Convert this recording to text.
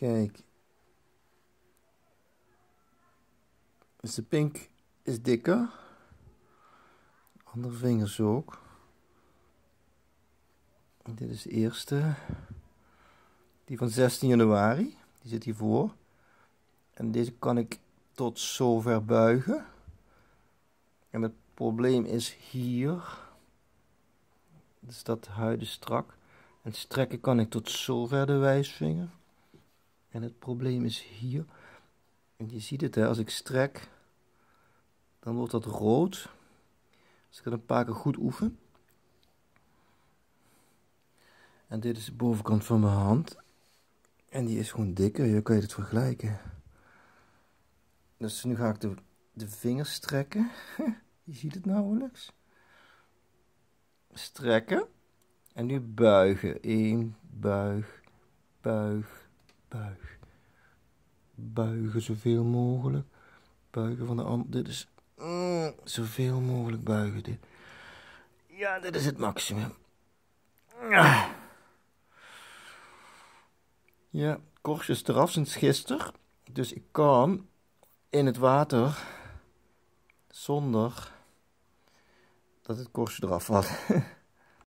Kijk. Dus de pink is dikker. Andere vingers ook. En dit is de eerste. Die van 16 januari. Die zit hiervoor. En deze kan ik tot zover buigen. En het probleem is hier. Dus dat huid is strak. En strekken kan ik tot zover de wijsvinger. En het probleem is hier. En je ziet het, hè, als ik strek, dan wordt dat rood. Als ik het een paar keer goed oefen. En dit is de bovenkant van mijn hand. En die is gewoon dikker, hier kan je het vergelijken. Dus nu ga ik de vingers strekken. Je ziet het nauwelijks. Strekken. En nu buigen. 1, buig, buig, buig. Buigen zoveel mogelijk. Buigen van de andere. Dit is zoveel mogelijk buigen. Dit. Ja, dit is het maximum. Ja, korstjes eraf sinds gisteren. Dus ik kan in het water zonder dat het korstje eraf valt.